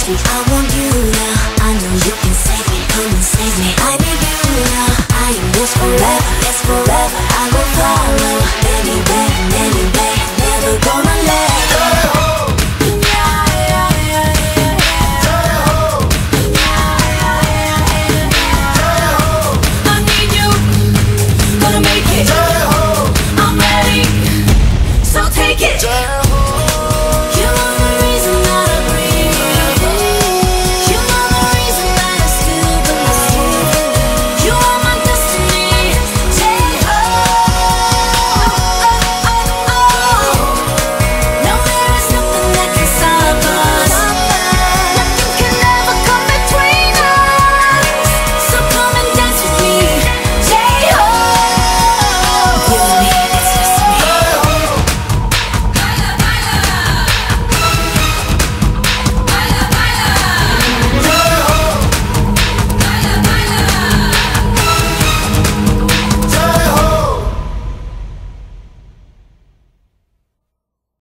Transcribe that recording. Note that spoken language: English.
See, I want you now. I know you can save me. Come and save me. I need you now. I am yours forever. Yes, forever. I will follow anywhere and any day. Never gonna let go. I need you. Gonna make it. I'm ready. So take it.